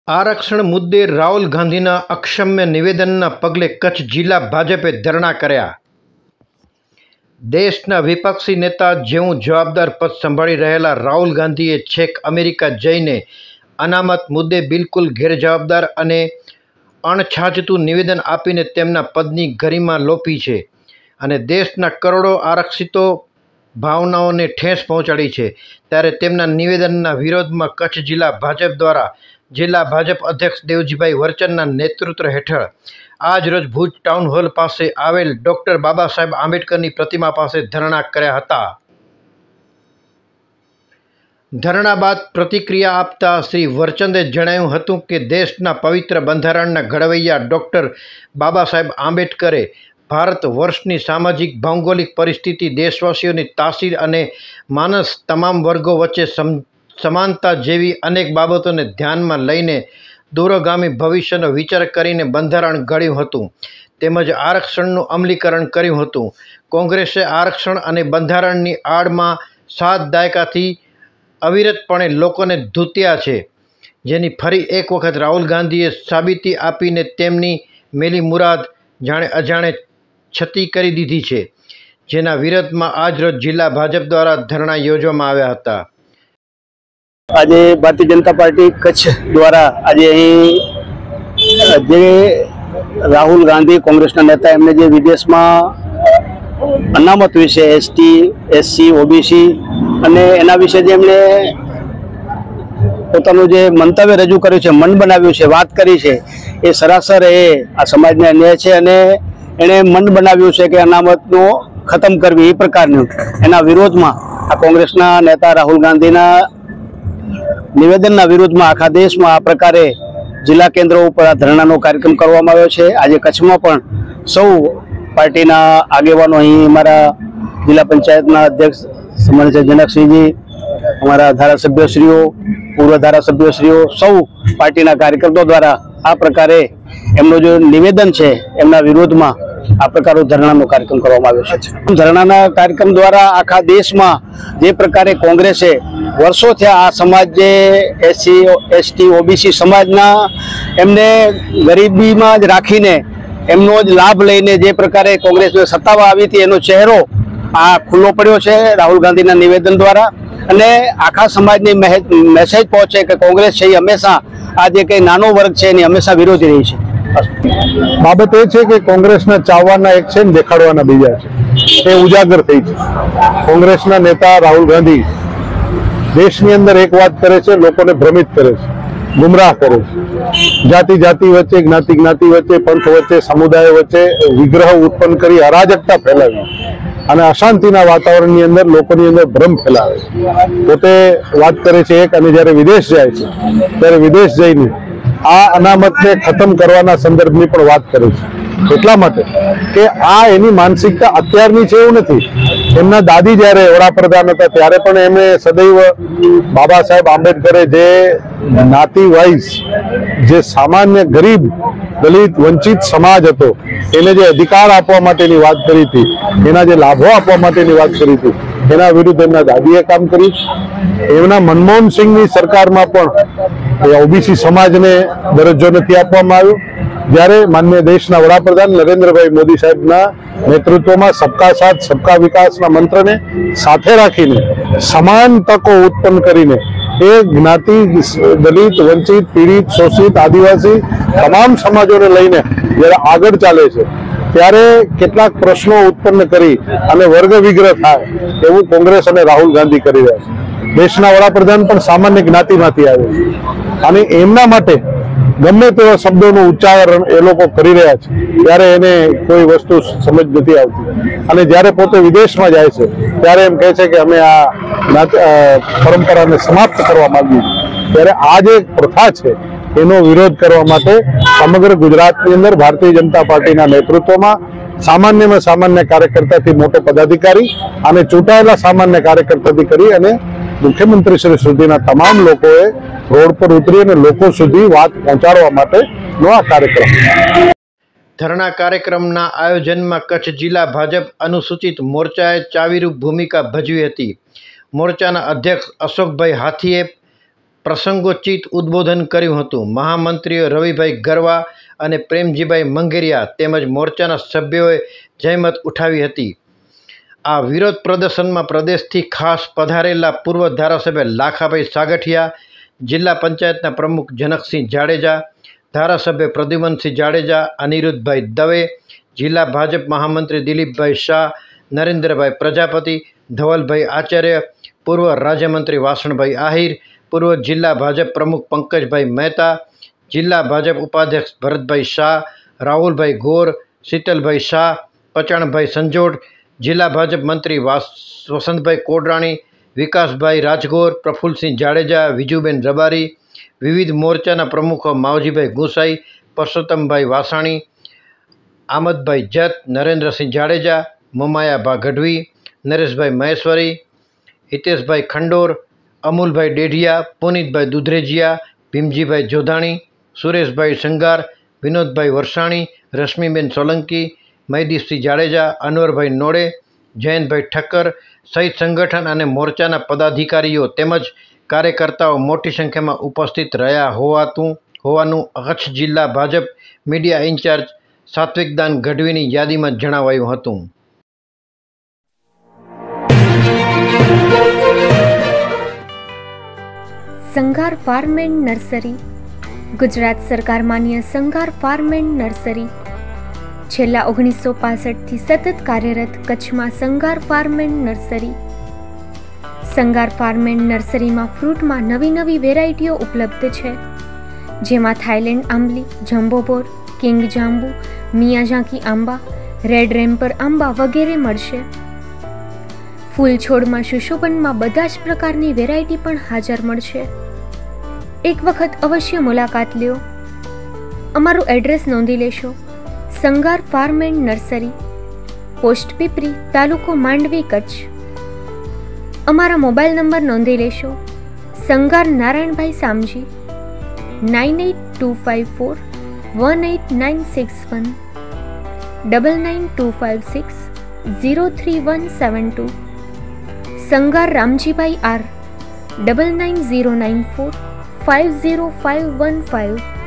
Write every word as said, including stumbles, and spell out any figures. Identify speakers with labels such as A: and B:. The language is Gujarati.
A: आरक्षण मुद्दे राहुल गांधीना अक्षम्य निवेदनना पगले कच्छ जिला भाजपे धरણા कर्या। देशना विपक्षी नेता जेवुं जवाबदार पद संभाળી રહેલા राहुल गांधीए छेक अमेरिका जईने अनामत मुद्दे बिल्कुल गैरजवाबदार अने अणछाजतुं निवेदन आपीने तेमना पदनी गरिमा लोपी छे अने देशना करोड़ो आरक्षितो भावनाओने ठेस पहोंचाड़ी छे। त्यारे तेमना निवेदनना विरोधमां कच्छ जिला भाजप द्वारा जिला भाजप अध्यक्ष देवजीभाई वरचंदना नेतृत्व हेठळ आज रोज भूज टाउन हॉल पासे आवेल डॉक्टर बाबा साहेब आंबेडकरनी प्रतिमा पासे धरણા कर्या हता। धरણા बाद प्रतिक्रिया आपता श्री वरचंदे जणाव्युं हतुं के देशना पवित्र बंधारणना घडवैया डॉक्टर बाबा साहेब आंबेडकरे भारत वर्षनी सामाजिक भौगोलिक परिस्थिति देशवासीओनी तासीर अने मानस तमाम वर्गो वच्चे सम समानता जेवी अनेक बाबतोने ध्यानमां लईने दूरगामी भविष्यनो विचार करीने बंधारण घड्युं हतुं तेमज आरक्षणनुं अमलीकरण कर्युं हतुं। कोंग्रेसे आरक्षण अने बंधारणनी आड़मां सात दायकाथी अविरतपणे लोकोने धूत्या छे, जेनी फरी एक वखत राहुल गांधीए साबीती आपीने तेमनी मेली मुराद जाणे अजाणे छती करी दीधी छे, जेना विरोधमां आज रोज जिला भाजप द्वारा धरણા योजवामां આવ્યા હતા।
B: आज भारतीय जनता पार्टी कच्छ द्वारा आज अहीं जे राहुल गांधी कांग्रेस नेता एमने जे विदेश में अनामत विषय एसटी एससी ओबीसी अने एना विषय जे एमने पोतानुं जे मंतव्य रजू कर्युं छे, मन बनाव्युं छे, वात करी छे, ए सरासर ए आ समाजने अन्याय छे अने एणे मन बनाव्युं छे के अनामतनो खत्म करवी ए प्रकारनुं एना विरोधमां आ कांग्रेसना नेता राहुल गांधीना निवेदनना विरोधमां आखा देशमां आ प्रकारे जिला केन्द्रो पर आ धरણાનો कार्यक्रम करवामां આવ્યો છે। આજે કચ્છમાં પણ સૌ પાર્ટીના આગેવાનો અહીં અમારા જિલ્લા પંચાયતના અધ્યક્ષ સન્માનિત જનકસિંહજી, અમારા ધારાસભ્યશ્રીઓ, પૂર્વ ધારાસભ્યશ્રીઓ સૌ પાર્ટીના કાર્યકર્તાઓ દ્વારા આ પ્રકારે એમનું જે નિવેદન છે એમના વિરોધમાં आ प्रकार धरણાનો कार्यक्रम करवामां આવ્યો છે। धरણાના कार्यक्रम द्वारा आखा देश में जे प्रकारे कांग्रेसे वर्षों थया आ समाज जे एससी एसटी ओबीसी समाजना एमने गरीबी में ज राखीने एमनो ज लाभ लईने जे प्रकारे कांग्रेसने सत्तावा आवी थी एनो चेहरो आ खुल्लो पड्यो छे राहुल गांधीना निवेदन द्वारा अने आखा समाजने मेसेज पहोंचे कि कांग्रेस छे हमेशा आ जे कई नानो वर्ग छे एनी हमेशा विरोधी रही छे।
C: बाबत ए छे के कांग्रेसना चाववाना एक छे ने देखाडवाना बीजा छे, ए उजागर थई छे। कांग्रेसना नेता राहुल गांधी देशनी अंदर एक बात करे छे, लोकोने भ्रमित करे छे, गुमराह करे छे। जाति जाति वच्चे, ज्ञाति ज्ञाति वच्चे, पंथ वच्चे, समुदाय वच्चे विग्रह उत्पन्न करी अराजकता फैलावी અને અશાંતિના વાતાવરણની અંદર લોકોની અંદર ભ્રમ ફેલાવે પોતે વાત કરે છે એક અને જ્યારે વિદેશ જાય છે ત્યારે વિદેશ જઈને આ અનામતને ખતમ કરવાના સંદર્ભની પણ વાત કરે છે। એટલા માટે કે આ એની માનસિકતા અત્યારની છે એવું નથી। એમના દાદી જ્યારે વડાપ્રધાન હતા ત્યારે પણ એમણે સદૈવ બાબા સાહેબ આંબેડકરે જે જ્ઞાતિ વાઇઝ જે સામાન્ય ગરીબ દલિત વંચિત સમાજ હતો એને જે અધિકાર આપવા માટેની વાત કરી હતી, એના જે લાભો આપવા માટેની વાત કરી હતી, એના વિરુદ્ધ એમના દાદીએ કામ કર્યું છે। એમના મનમોહન સિંહની સરકારમાં પણ ઓબીસી સમાજને દરજ્જો નથી આપવામાં આવ્યો। જ્યારે માનનીય દેશના વડાપ્રધાન નરેન્દ્રભાઈ મોદી સાહેબના નેતૃત્વમાં सबका साथ सबका विकासના મંત્રને સાથે રાખીને સમાન તકો ઉત્પન્ન કરીને એ જ્ઞાતિ દલિત વંચિત પીડિત શોષિત આદિવાસી તમામ સમાજોને લઈને જ્યારે આગળ ચાલે છે ત્યારે કેટલાક પ્રશ્નો ઉત્પન્ન કરી અને વર્ગ વિગ્રહ થાય એવું કોંગ્રેસ અને રાહુલ ગાંધી કરી રહ્યા છે। દેશના વડાપ્રધાન પણ સામાન્ય જ્ઞાતિમાંથી આવે છે અને એમના માટે ગમે તેવા શબ્દોનું ઉચ્ચારણ એ લોકો કરી રહ્યા છે ત્યારે એને કોઈ વસ્તુ સમજ નથી આવતી અને જ્યારે પોતે વિદેશમાં જાય છે ત્યારે એમ કહે છે કે અમે આ પરંપરાને સમાપ્ત કરવા માંગીએ છીએ। ત્યારે આ જે પ્રથા છે એનો વિરોધ કરવા માટે સમગ્ર ગુજરાતની અંદર ભારતીય જનતા પાર્ટીના નેતૃત્વમાં સામાન્યમાં સામાન્ય કાર્યકર્તાથી મોટો પદાધિકારી અને ચૂંટાયેલા સામાન્ય કાર્યકર્તાથી કરી અને मुख्यमंत्री श्री सुधीना तमाम लोकोए रोड पर उतरी અને લોકો સુધી વાત પહોંચાડવા માટેનો આ કાર્યક્રમ।
A: ધરણા કાર્યક્રમના આયોજનમાં કચ્છ જિલ્લા ભાજપ અનુસૂચિત મોરચાએ ચાવીરૂપ ભૂમિકા ભજવી હતી। મોરચાના અધ્યક્ષ અશોકભાઈ હાથીએ પ્રસંગોચિત ઉદ્બોધન કર્યું હતું. મહામંત્રીઓ રવિભાઈ ગરવા અને પ્રેમજીભાઈ મંગેરિયા તેમજ મોરચાના સભ્યોએ જહેમત ઉઠાવી હતી. આ વિરોધ પ્રદર્શનમાં પ્રદેશથી ખાસ પધારેલા પૂર્વ ધારાસભ્ય લાખાભાઈ સાગઠિયા, જિલ્લા પંચાયતના પ્રમુખ જનકસિંહ જાડેજા, ધારાસભ્ય પ્રદ્યુમનસિંહ જાડેજા, અનિરુદ્ધભાઈ દવે, જિલ્લા ભાજપ મહામંત્રી દિલીપભાઈ શાહ, નરેન્દ્રભાઈ પ્રજાપતિ, ધવલભાઈ આચાર્ય, પૂર્વ રાજ્યમંત્રી વાસણભાઈ આહિર, પૂર્વ જિલ્લા ભાજપ પ્રમુખ પંકજભાઈ મહેતા, જિલ્લા ભાજપ ઉપાધ્યક્ષ ભરતભાઈ શાહ, રાહુલભાઈ ગોર, શીતલભાઈ શાહ, પચાણભાઈ સંજોડ, જિલ્લા ભાજપ મંત્રી વાસ વસંતભાઈ કોડરાણી, વિકાસભાઈ રાજગોર, પ્રફુલ્લસિંહ જાડેજા, વિજુબેન રબારી, વિવિધ મોરચાના પ્રમુખો માવજીભાઈ ગુસાઈ, પરસોત્તમભાઈ વાસાણી, આમદભાઈ જત, નરેન્દ્રસિંહ જાડેજા, મમાયાભા ગઢવી, નરેશભાઈ મહેશ્વરી, હિતેશભાઈ ખંડોર, અમુલભાઈ ડેઢિયા, પુનિતભાઈ દુધરેજિયા, ભીમજીભાઈ જોધાણી, સુરેશભાઈ શંગાર, વિનોદભાઈ વરસાણી, રશ્મિબેન સોલંકી, મયદીપસિંહ જાડેજા, અનવરભાઈ નોડે, જયંતભાઈ ઠક્કર સહિત સંગઠન અને મોરચાના પદાધિકારીઓ તેમજ કાર્યકર્તાઓ મોટી સંખ્યામાં ઉપસ્થિત રહ્યા હોવાતું હોવાનું કચ્છ જિલ્લા ભાજપ મીડિયા ઇન્ચાર્જ સાત્વિકદાન ગઢવીની યાદીમાં જણાવાયું હતું.
D: Sanghar farm and nursery Gujarat સરકાર માન્ય સંઘાર ફાર્મ એન્ડ નર્સરી છેલ્લા ઓગણીસો પાસઠથી સતત કાર્યરત કચ્છમાં Sanghar farm and nursery. Sanghar farm and નર્સરીમાં ફ્રૂટમાં નવી નવી વેરાયટીઓ ઉપલબ્ધ છે, જેમાં થાઈલેન્ડ આંબલી, જમ્બોબોર, કિંગ જાંબુ, મિયાઝાકી આંબા, રેડ રેમ્પર આંબા વગેરે મળશે. ફૂલ છોડમાં સુશોભનમાં બધા જ પ્રકારની વેરાયટી પણ હાજર મળશે. એક વખત અવશ્ય મુલાકાત લ્યો. અમારું એડ્રેસ નોંધી લેશો. Sanghar farm and nursery, post Pipri, તાલુકો માંડવી, કચ્છ. અમારા મોબાઈલ નંબર નોંધી લેશો. Sanghar Narayanbhai Samji, nine eight two five four one eight nine six one, double nine two five six zero three one seven two. Sanghar Ramjibhai R, double nine zero nine four five zero five one five.